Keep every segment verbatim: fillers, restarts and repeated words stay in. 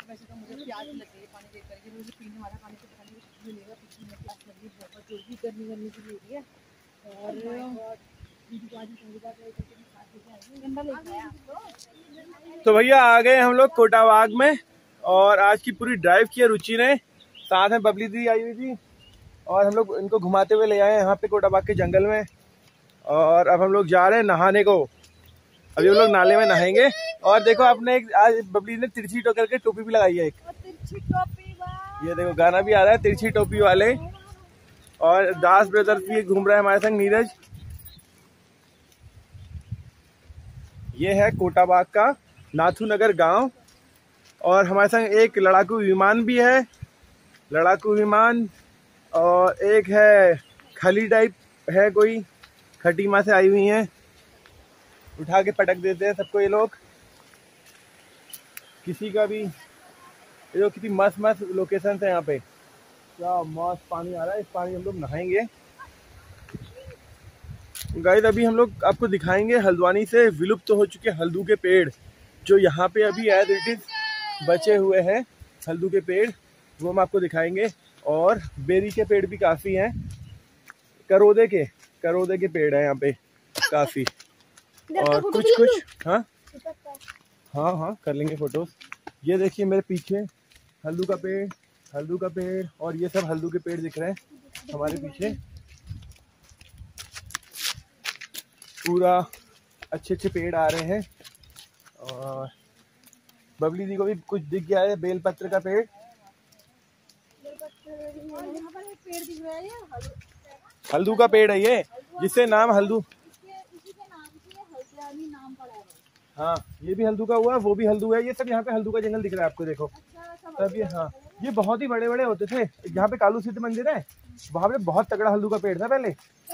वैसे तो मुझे प्यास लग गई पानी देख करके, मुझे पीने वाला पानी तो पता नहीं कुछ मिलेगा, कुछ नहीं, प्यास लग रही बहुत जोर की, गर्मी गर्मी की लग रही है। और तो भैया आ गए हम लोग कोटाबाग में, और आज की पूरी ड्राइव की है रुचि ने, साथ में बबली दी आई हुई थी, और हम लोग इनको घुमाते हुए ले आए यहाँ पे कोटाबाग के जंगल में। और अब हम लोग जा रहे हैं नहाने को, अभी हम लोग नाले में नहाएंगे। और देखो आपने एक आज बबली ने तिरछी टोकर के टोपी भी लगाई है एक, तिरछी टोपी, ये देखो गाना भी आ रहा है तिरछी टोपी वाले। और दास ब्रदर्स भी घूम रहा है हमारे संग, नीरज। ये है कोटाबाग का नाथू नगर गांव, और हमारे संग एक लड़ाकू विमान भी है, लड़ाकू विमान। और एक है खली टाइप है, कोई खटीमा से आई हुई है, उठा के पटक देते हैं सबको ये लोग। किसी का भी ये लोग, कितनी मस्त मस्त लोकेशन है यहाँ पे, क्या मस्त पानी आ रहा है, इस पानी हम लोग नहाएंगे। गाइस अभी हम लोग आपको दिखाएंगे हल्द्वानी से विलुप्त हो चुके हल्दू के पेड़, जो यहाँ पे अभी एज इट इज बचे हुए हैं हल्दू के पेड़, वो हम आपको दिखाएंगे। और बेरी के पेड़ भी काफी हैं, करोदे के करोदे के पेड़ है यहाँ पे काफी। और कुछ कुछ हाँ हाँ हाँ कर लेंगे फोटोज। ये देखिए मेरे पीछे हल्दू का पेड़, हल्दू का पेड़, और ये सब हल्दू के पेड़ दिख रहे हैं हमारे पीछे। पूरा अच्छे अच्छे पेड़ आ रहे हैं। और बबली दी को भी कुछ दिख गया है, बेलपत्र का पेड़, हल्दू का पेड़ है ये, जिससे नाम हल्दू, हाँ ये भी हल्दू का हुआ, वो भी हल्दू है। ये सब यहाँ पे हल्दू का जंगल दिख रहा है आपको, देखो तब ये, हाँ ये बहुत ही बड़े बड़े होते थे। यहाँ पे कालू सिद्ध मंदिर है, वहाँ पे बहुत तगड़ा हल्दू का पेड़ था पहले।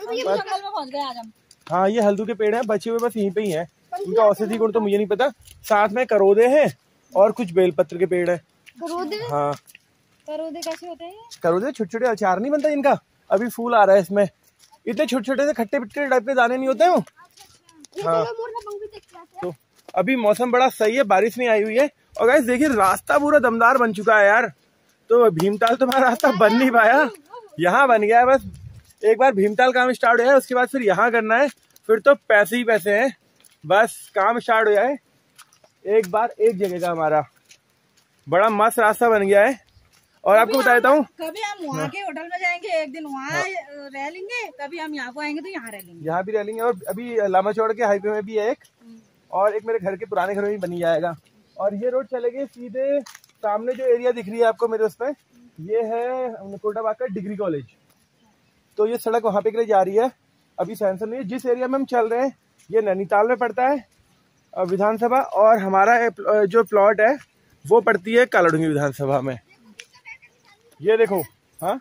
हाँ ये हल्दू के पेड़ हैं, बचे हुए बस यहीं पे ही हैं, उनका औषधि गुण तो मुझे नहीं पता। साथ में करोदे हैं और कुछ बेलपत्र के पेड़ है। करोदे? हाँ करोदे कैसे होते हैं? करोदे छोटे छोटे, अचार नहीं बनता इनका, अभी फूल आ रहा है इसमें, इतने छोटे छोटे से खट्टे पिट्टे टाइप के दाने नहीं होते हैं वो। हाँ तो अभी मौसम बड़ा सही है, बारिश नहीं आई हुई है। और गाइस देखिए रास्ता पूरा दमदार बन चुका है यार, तो भीमताल तो हमारा रास्ता बन नहीं पाया, यहाँ बन गया है। बस एक बार भीमताल काम स्टार्ट हो जाए, उसके बाद फिर यहाँ करना है, फिर तो पैसे ही पैसे हैं। बस काम स्टार्ट हो जाए एक बार एक जगह का, हमारा बड़ा मस्त रास्ता बन गया है। और आपको बता देता हूँ, कभी हम वहाँ के होटल में जाएंगे, एक दिन वहाँ रह लेंगे, कभी हम यहाँ को आएंगे तो यहाँ रह लेंगे, यहाँ भी रह लेंगे। और अभी लामा चौड़ के हाईवे में भी है एक, और एक मेरे घर के पुराने घर में भी बनी जाएगा। और ये रोड चलेगी सीधे सामने, जो एरिया दिख रही है आपको मेरे उस पे, ये है कोटाबाग का डिग्री कॉलेज। तो ये सड़क वहाँ पे के लिए जा रही है, अभी सैंक्शन नहीं है। जिस एरिया में हम चल रहे हैं ये नैनीताल में पड़ता है विधानसभा, और हमारा जो प्लॉट है वो पड़ती है कालाडूंगी विधानसभा में। ये देखो, हाँ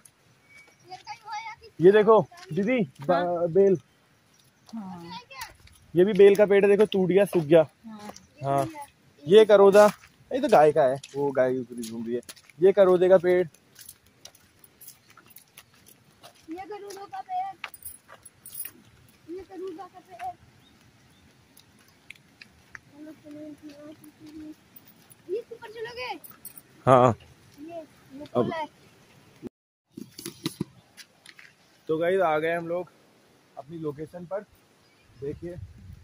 ये देखो दीदी, हाँ? बेल, हाँ। ये भी बेल का पेड़ है, देखो टूट गया, सूख गया। हाँ ये करोदा, ये तो गाय का है, वो गाय घूम रही है। ये करोदे का पेड़, ये करोदे का पेड़, ये करोदा का पेड़, ये ऊपर चलोगे। हाँ ये अब तो गाइस आ गए हम लोग अपनी लोकेशन पर, देखिए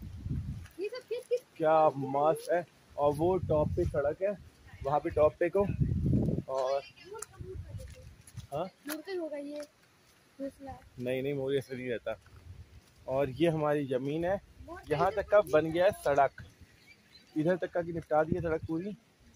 क्या मस्त है। और वो टॉप पे सड़क है, वहाँ पे टॉप पे को, और हाँ होगा ये, नहीं नहीं मोर ऐसे नहीं रहता। और ये हमारी जमीन है, यहाँ तक का बन गया है सड़क, इधर तक का की निपटा दी है सड़क पूरी।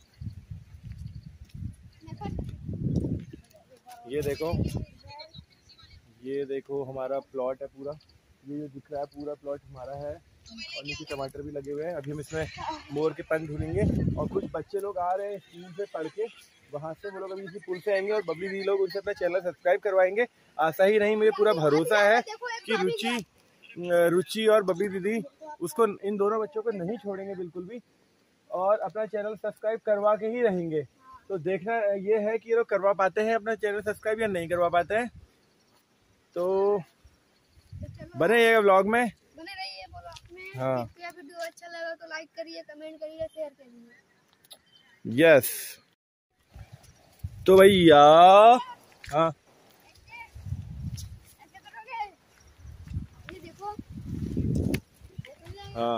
ये देखो, ये देखो हमारा प्लॉट है पूरा, ये जो दिख रहा है पूरा प्लॉट हमारा है। और नीचे टमाटर भी लगे हुए हैं, अभी हम इसमें मोर के पंख ढूंढेंगे। और कुछ बच्चे लोग आ रहे हैं स्कूल से पढ़ के, वहाँ से वो लोग अभी इसी पुल से आएंगे, और बबली दी लोग उनसे अपना चैनल सब्सक्राइब करवाएंगे। ऐसा ही नहीं, मुझे पूरा भरोसा है कि रुचि रुचि और बबली दीदी उसको, इन दोनों बच्चों को नहीं छोड़ेंगे बिल्कुल भी, और अपना चैनल सब्सक्राइब करवा के ही रहेंगे। तो देखना ये है कि ये लोग करवा पाते हैं अपना चैनल सब्सक्राइब या नहीं करवा पाते हैं। तो बने रहिएगा व्लॉग में, बने रहिए व्लॉग में। हाँ वीडियो अच्छा लगा तो लाइक करिए, कमेंट करिए, शेयर करिए। यस। तो भैया हाँ ऐसे करोगे, ये देखो, हाँ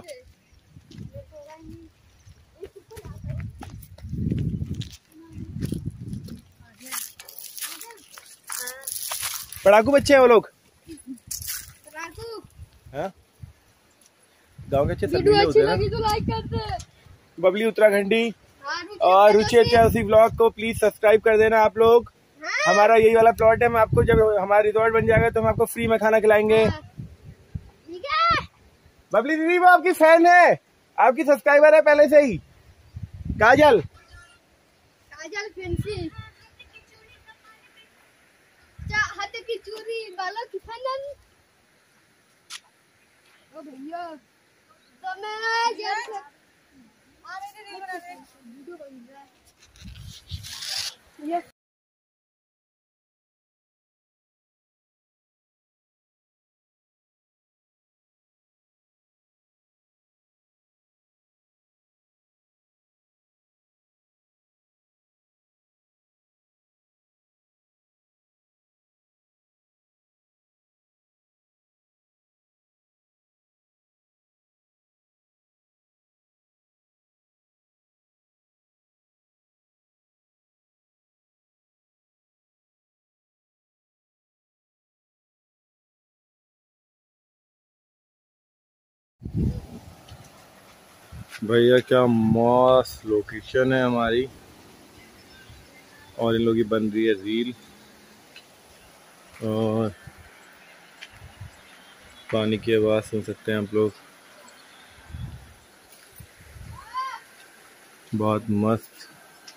पढ़ाकू बच्चे हैं वो लोग। राजू, हाँ गाँव के अच्छे वीडियो तबदीली अच्छी होते हैं लगी तो लाइक कर दे। ना। बबली उत्तराखंडी हाँ, रुचि और का रुचि दोस्ती। ऐतिहासिक व्लॉग को प्लीज सब्सक्राइब कर देना आप लोग। हाँ, हमारा यही वाला प्लॉट है, हम आपको जब हमारा रिजॉर्ट बन जाएगा तो हम आपको फ्री में खाना खिलाएंगे। हाँ। ठीक है। बबली दीदी वो आपकी फैन है, आपकी सब्सक्राइबर है पहले से ही। काजल काजल फैंसी, हाथ की चूड़ी, बालों की फनन। ओ भैया, तो मैं जैसे अरे रील बना रहे, वीडियो बन रहा है। ये भैया क्या मस्त लोकेशन है हमारी, और इन लोगों की बन रही है रील। और पानी की आवाज़ सुन सकते हैं आप लोग, बहुत मस्त।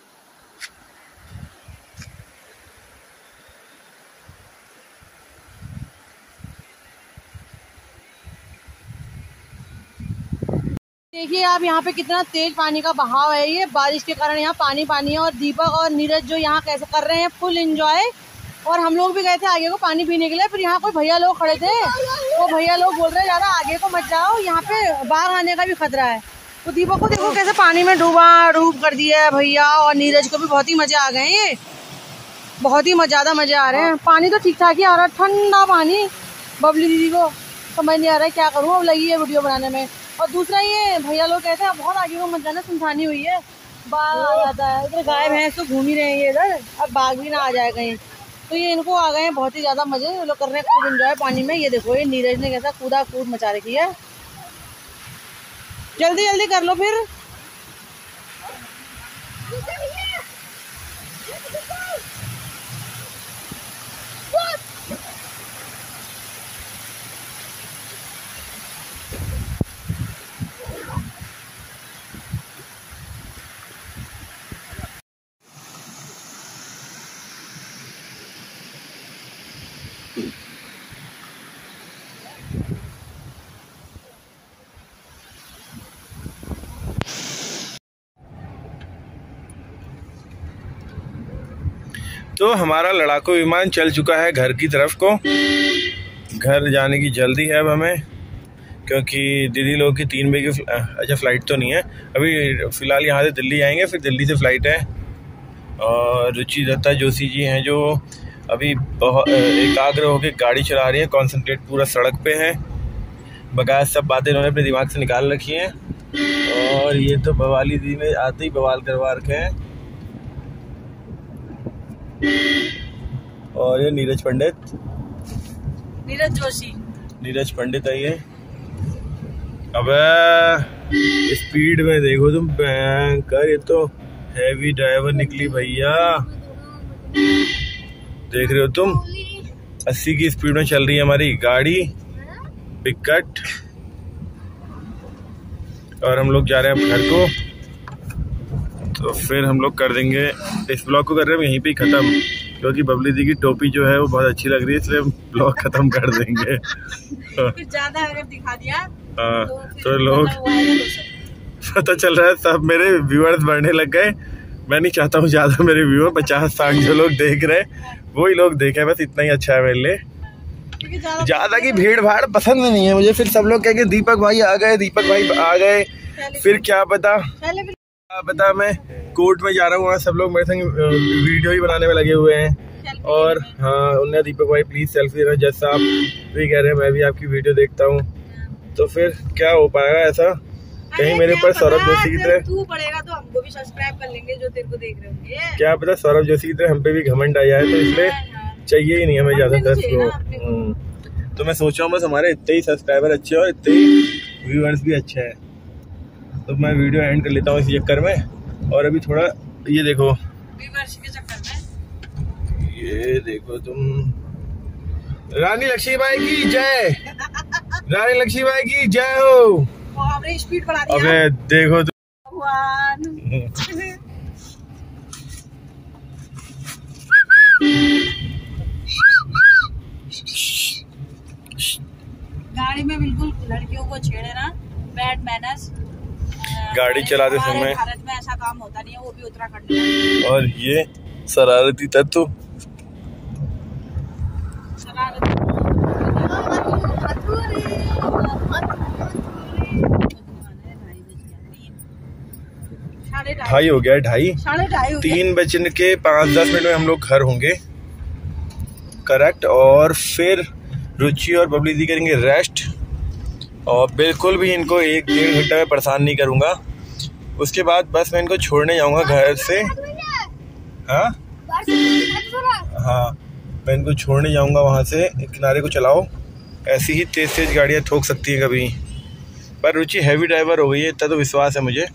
देखिए आप यहाँ पे कितना तेज पानी का बहाव है, ये बारिश के कारण यहाँ पानी पानी है। और दीपक और नीरज जो यहाँ कैसे कर रहे हैं फुल एंजॉय। और हम लोग भी गए थे आगे को पानी पीने के लिए, फिर यहाँ कोई भैया लोग खड़े थे, वो भैया लोग बोल रहे हैं ज्यादा आगे को मत जाओ, यहाँ पे बाढ़ आने का भी खतरा है। तो दीपक को देखो कैसे पानी में डूबा डूब कर दिया है भैया, और नीरज को भी बहुत ही मजे आ गए हैं, ये बहुत ही ज्यादा मजे आ रहे हैं। पानी तो ठीक ठाक ही आ रहा है, ठंडा पानी। बबली दीदी को समझ नहीं आ रहा है क्या करूँ, अब लगी है वीडियो बनाने में। और दूसरा ये भैया लोग कहते हैं बहुत आगे को मत जाना, सुनसानी हुई है, बाघ आ जाता है। इधर गाय भैंस तो घूम ही रहे हैं ये इधर, अब बाघ भी ना आ जाए कहीं। तो ये इनको आ गए हैं बहुत ही ज्यादा मजे, ये लोग कर रहे हैं खूब एंजॉय पानी में। ये देखो ये नीरज ने कैसा कूदा कूद मचा रखी है। जल्दी जल्दी कर लो फिर। तो हमारा लड़ाकू विमान चल चुका है घर की तरफ को। घर जाने की जल्दी है अब हमें, क्योंकि दीदी लोग की तीन बजे की अच्छा फ्लाइट तो नहीं है अभी, फ़िलहाल यहाँ से दिल्ली जाएंगे, फिर दिल्ली से फ्लाइट है। और रुचि दत्ता जोशी जी हैं जो अभी बहुत एकाग्र होकर गाड़ी चला रही है, कॉन्सेंट्रेट पूरा सड़क पे है, बगैर सब बातें इन्होंने अपने दिमाग से निकाल रखी हैं। और ये तो बवाली दी ने आते ही बवाल करवा रखे हैं। और ये नीरज पंडित, नीरज जोशी, नीरज पंडित है ये। अबे स्पीड में देखो तुम भयंकर, ये तो हैवी ड्राइवर निकली भैया, देख रहे हो तुम, अस्सी की स्पीड में चल रही है हमारी गाड़ी पिकट। और हम लोग जा रहे हैं अब घर को, तो फिर हम लोग कर देंगे, इस ब्लॉग को कर रहे हैं यहीं पे ही खत्म, क्योंकि बबली दी की टोपी जो है वो बहुत अच्छी लग रही है, इसलिए ब्लॉग खत्म कर देंगे। फिर ज्यादा अगर दिखा दिया हाँ तो, तो लोग पता चल रहा है सब मेरे व्यूअर्स बढ़ने लग गए। मैं नहीं चाहता हूँ ज्यादा मेरे व्यूअर, पचास साठ जो लोग देख रहे हैं वही लोग देखे, बस इतना ही अच्छा है मेरे लिए। ज्यादा की भीड़ भाड़ पसंद नहीं है मुझे, फिर सब लोग कहेंगे दीपक भाई आ गए, दीपक भाई आ गए, फिर क्या पता। पता मैं कोर्ट में जा रहा हूँ, वहाँ सब लोग मेरे संग वीडियो ही बनाने में लगे हुए हैं। और हाँ, उन्हें दीपक भाई प्लीज सेल्फी देना। जैसा आप भी कह रहे हैं मैं भी आपकी वीडियो देखता हूँ, तो फिर क्या हो पाएगा ऐसा कहीं मेरे ऊपर सौरभ जोशी की तरह तू पड़ेगा तो हमको भी सब्सक्राइब कर लेंगे जो तेरे को देख रहे होंगे। क्या पता सौरभ जोशी की तरह हम पे भी घमंड आ जाए, तो इसलिए चाहिए ही नहीं हमें ज्यादा दस को। तो मैं सोच रहा हूँ बस हमारे इतने ही सब्सक्राइबर अच्छे और इतने ही व्यूअर्स भी अच्छे हैं, तो मैं वीडियो एंड कर लेता हूँ इसी चक्कर में। और अभी थोड़ा ये देखो व्यूअर्स के चक्कर में, ये देखो तुम, रानी लक्ष्मीबाई की जय, रानी लक्ष्मीबाई की जय हो। आपने स्पीड बढ़ा दिया। अबे देखो तुम भगवान। गाड़ी में बिल्कुल लड़कियों को छेड़े ना, बैड मैनर्स। गाड़ी चलाते समय भारत में ऐसा काम होता नहीं है, वो भी उत्तराखंड में। और ये शरारती तत्व ढाई हो गया, ढाई तीन बजने के पाँच दस मिनट में हम लोग घर होंगे करेक्ट। और फिर रुचि और बबली दी करेंगे रेस्ट, और बिल्कुल भी इनको एक डेढ़ घंटा में परेशान नहीं करूँगा। उसके बाद बस मैं इनको छोड़ने जाऊँगा घर से। हाँ हाँ, मैं इनको छोड़ने जाऊँगा वहाँ से। किनारे को चलाओ, ऐसी ही तेज़ तेज़ गाड़ियाँ ठोक सकती हैं कभी, पर रुचि हैवी ड्राइवर हो गई है, इतना तो विश्वास है मुझे।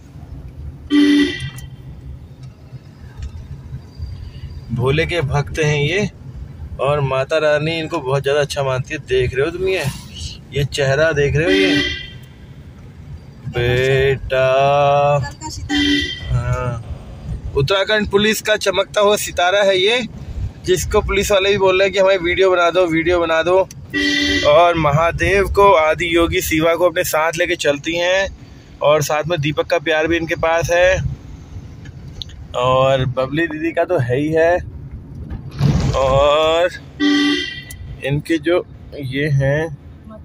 भोले के भक्त हैं ये, और माता रानी इनको बहुत ज़्यादा अच्छा मानती है। देख रहे हो तुम ये ये चेहरा देख रहे हो ये बेटा। हाँ, उत्तराखंड पुलिस का चमकता हुआ सितारा है ये, जिसको पुलिस वाले भी बोल रहे हैं कि हमें वीडियो बना दो, वीडियो बना दो। और महादेव को, आदि योगी शिवा को अपने साथ लेके चलती हैं, और साथ में दीपक का प्यार भी इनके पास है, और बबली दीदी का तो है ही है, और इनके जो ये हैं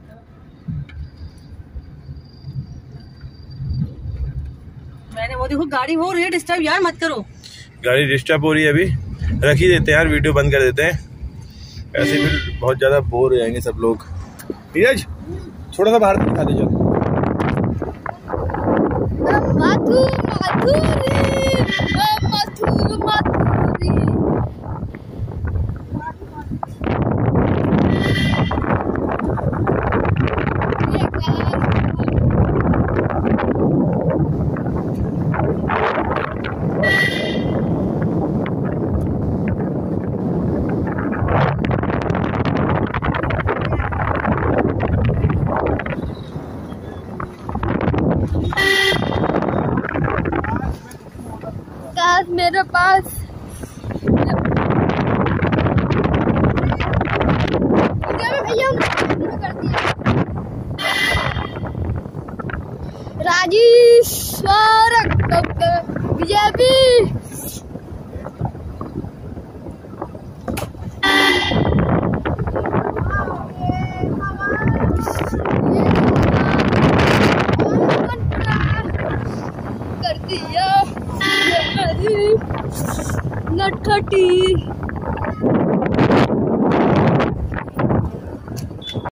मैंने वो देखो गाड़ी हो रही है डिस्टर्ब, यार मत करो। गाड़ी डिस्टर्ब हो रही है, अभी रख ही देते हैं यार, वीडियो बंद कर देते हैं, ऐसे फिर बहुत ज्यादा बोर हो जाएंगे सब लोग। नीरज थोड़ा सा बाहर दिखा दे चल। मधुर मधुरी, मधुर मधुरी। मेरे पास भैया कर दिया। राजेश्वर विजय भी कर दिया नटखटी।